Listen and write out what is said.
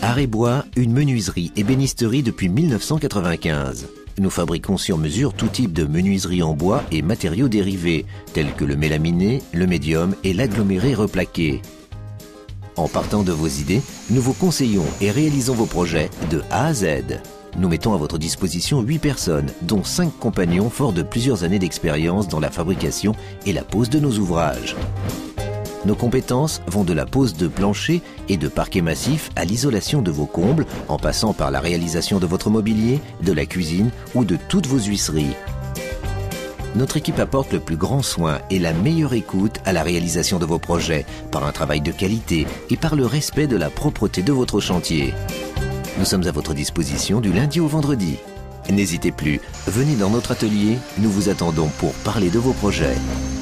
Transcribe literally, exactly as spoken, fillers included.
Arrêt-Bois, une menuiserie et bénisterie depuis mille neuf cent quatre-vingt-quinze. Nous fabriquons sur mesure tout type de menuiserie en bois et matériaux dérivés, tels que le mélaminé, le médium et l'aggloméré replaqué. En partant de vos idées, nous vous conseillons et réalisons vos projets de A à Z. Nous mettons à votre disposition huit personnes, dont cinq compagnons forts de plusieurs années d'expérience dans la fabrication et la pose de nos ouvrages. Nos compétences vont de la pose de plancher et de parquet massif à l'isolation de vos combles, en passant par la réalisation de votre mobilier, de la cuisine ou de toutes vos huisseries. Notre équipe apporte le plus grand soin et la meilleure écoute à la réalisation de vos projets, par un travail de qualité et par le respect de la propreté de votre chantier. Nous sommes à votre disposition du lundi au vendredi. N'hésitez plus, venez dans notre atelier, nous vous attendons pour parler de vos projets.